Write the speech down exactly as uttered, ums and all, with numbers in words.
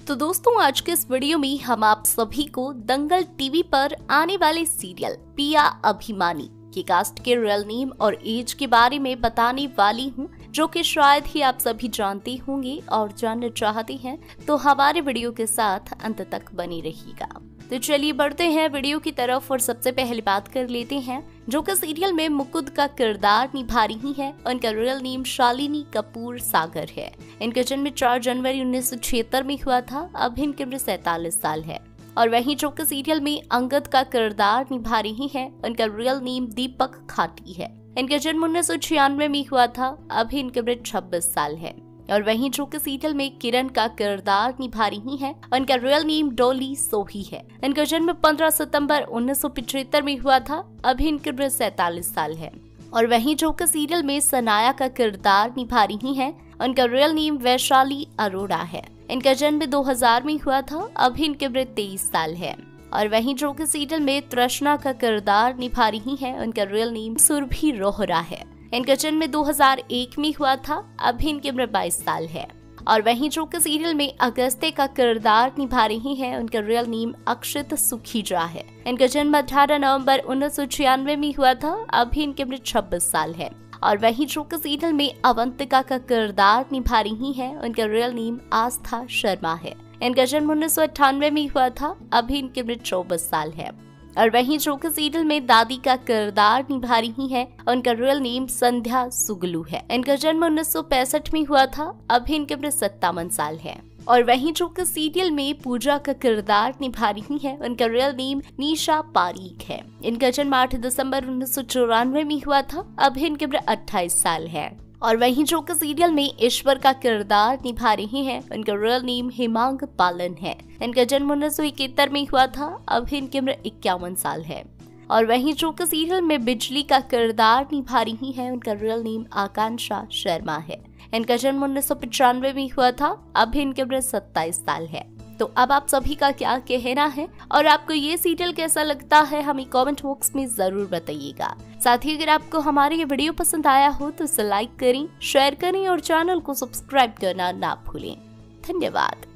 तो दोस्तों आज के इस वीडियो में हम आप सभी को दंगल टीवी पर आने वाले सीरियल पिया अभिमानी के कास्ट के रियल नेम और एज के बारे में बताने वाली हूँ, जो कि शायद ही आप सभी जानते होंगे और जानना चाहते हैं तो हमारे वीडियो के साथ अंत तक बने रहिएगा। तो चलिए बढ़ते हैं वीडियो की तरफ और सबसे पहले बात कर लेते हैं जो कि सीरियल में मुकुंद का किरदार निभा रही है। उनका रियल नेम शालिनी कपूर सागर है। इनका जन्म चार जनवरी उन्नीस सौ छिहत्तर में हुआ था। अब इनकी उम्र सैतालीस साल है। और वहीं जो कि सीरियल में अंगद का किरदार निभा रही है, उनका रियल नेम दीपक खाटी है। इनका जन्म उन्नीस सौ छियानवे में हुआ था। अभी इनकी उम्र छब्बीस साल है। और वहीं जो कि सीरियल में किरण का किरदार निभा रही हैं, उनका रियल नेम डॉली सोही है। इनका जन्म पंद्रह सितंबर उन्नीस सौ पिछहत्तर में हुआ था। अभी इनकी उम्र सैतालीस साल है। और वहीं जो कि सीरियल में सनाया का किरदार निभा रही हैं, उनका रियल नेम वैशाली अरोड़ा है। इनका जन्म दो हज़ार में हुआ था। अभी इनकी उम्र तेईस साल है। और वहीं जो कि सीरियल में तृष्णा का किरदार निभा रही हैं, उनका रियल नेम सुरभि रोहरा है। इनका जन्म दो हज़ार एक में हुआ था। अभी इनकी उम्र बाईस साल है। और वहीं जो कि सीरियल में अगस्त्य का किरदार निभा रही हैं, उनका रियल नेम अक्षित सुखीजा है। इनका जन्म अठारह नवंबर उन्नीस सौ छियानवे में हुआ था। अभी इनकी उम्र छब्बीस साल है। और वहीं जो कि सीरियल में अवंतिका का किरदार निभा रही हैं, उनका रियल नेम आस्था शर्मा है। इनका जन्म उन्नीस सौ अट्ठानवे में हुआ था। अभी इनकी उम्र चौबीस साल है। और वहीं जो कि सीरियल में दादी का किरदार निभा रही हैं, उनका रियल नेम संध्या सुगलू है। इनका जन्म उन्नीस सौ पैंसठ में हुआ था। अभी इनकी उम्र सत्तावन साल है। और वहीं जो कि सीरियल में पूजा का किरदार निभा रही है, उनका रियल नेम निशा पारीक है। इनका जन्म आठ दिसंबर उन्नीस सौ चौरानवे में हुआ था। अभी इनकी उम्र अट्ठाईस साल है। और वहीं जो कि सीरियल में ईश्वर का किरदार निभा रही हैं, उनका रियल नेम हिमांग पालन है। इनका जन्म उन्नीस सौ इकहत्तर में हुआ था। अभी इनकी उम्र इक्यावन साल है। और वहीं जो कि सीरियल में बिजली का किरदार निभा रही हैं, उनका रियल नेम आकांक्षा शर्मा है। इनका जन्म उन्नीस सौ पचानवे में हुआ था। अभी इनकी उम्र सत्ताईस साल है। तो अब आप सभी का क्या कहना है और आपको ये सीरियल कैसा लगता है, हमें कमेंट बॉक्स में जरूर बताइएगा। साथ ही अगर आपको हमारी ये वीडियो पसंद आया हो तो इसे लाइक करें, शेयर करें और चैनल को सब्सक्राइब करना ना भूलें। धन्यवाद।